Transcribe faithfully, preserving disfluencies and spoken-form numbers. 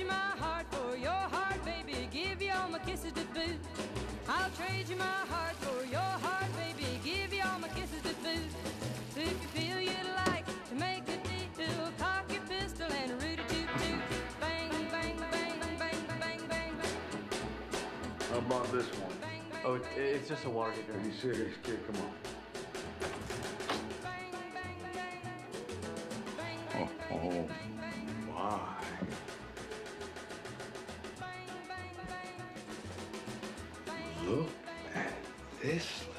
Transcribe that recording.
you my heart for your heart, baby. Give you all my kisses to boot. I'll trade you my heart for your heart, baby. Give you all my kisses to boot. If you feel you'd like to make a deal, cock your pistol and root-a-toot toot. Bang, bang, bang, bang, bang, bang, bang. How about this one? Oh, it, it's just a Watergate drink. Are you serious, kid? Come on. Oh, oh my. Look at this